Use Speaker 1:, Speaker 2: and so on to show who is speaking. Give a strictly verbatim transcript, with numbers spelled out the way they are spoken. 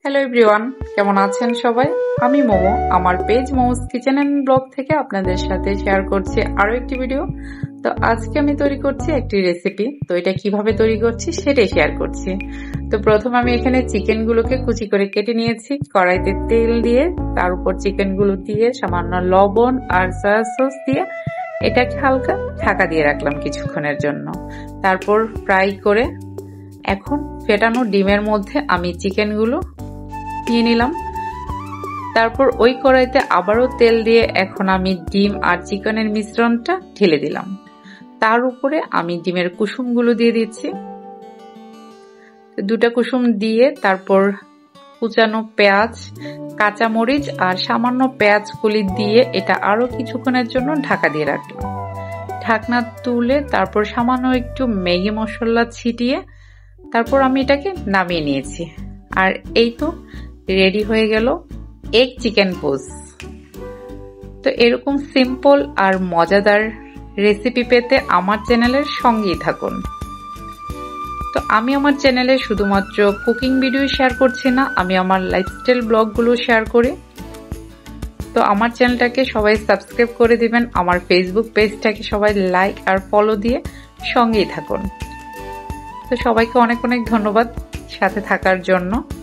Speaker 1: Hello everyone, কেমন আছেন সবাই? আমি মোমো, আমার page momos kitchen and blog থেকে আপনাদের সাথে শেয়ার করছি আরো একটি ভিডিও। তো আজকে আমি তৈরি করছি একটি রেসিপি। তো এটা কিভাবে তৈরি করছি সেটাই শেয়ার করছি। তো প্রথম আমি এখানে চিকেন গুলোকে কুচি করে কেটে নিয়েছি, কড়াইতে তেল দিয়ে তার উপর চিকেন গুলো দিয়ে সামান্য লবণ আর সয়া সস দিয়ে এটাকে হালকা ঢাকা দিয়ে রাখলাম কিছুক্ষণের জন্য। তারপর ফ্রাই করে এখন ফেটানো ডিমের মধ্যে আমি চিকেনগুলো নিয়ে নিলাম। তারপর ওই কড়াইতে আবারও তেল দিয়ে এখন আমি ডিম আর চিকেনের মিশ্রণটা ঢেলে দিলাম। তার উপরে আমি ডিমের কুসুমগুলো দিয়ে দিচ্ছি। দুটা কুসুম দিয়ে তারপর কুচানো পেঁয়াজ, কাঁচামরিচ আর সামান্য পেঁয়াজ কুলি দিয়ে এটা আরো কিছুক্ষণের জন্য ঢাকা দিয়ে রাখলাম। ঢাকনা তুলে তারপর সামান্য একটু ম্যাগি মশলা ছিটিয়ে তারপর আমি এটাকে নামিয়ে নিয়েছি। আর এই তো রেডি হয়ে গেল এগ চিকেন পোজ। তো এরকম সিম্পল আর মজাদার রেসিপি পেতে আমার চ্যানেলের সঙ্গেই থাকুন। তো আমি আমার চ্যানেলে শুধুমাত্র কুকিং ভিডিও শেয়ার করছি না, আমি আমার লাইফস্টাইল ব্লগগুলো শেয়ার করি। তো আমার চ্যানেলটাকে সবাই সাবস্ক্রাইব করে দিবেন, আমার ফেসবুক পেজটাকে সবাই লাইক আর ফলো দিয়ে সঙ্গেই থাকুন। তো সবাইকে অনেক অনেক ধন্যবাদ সাথে থাকার জন্য।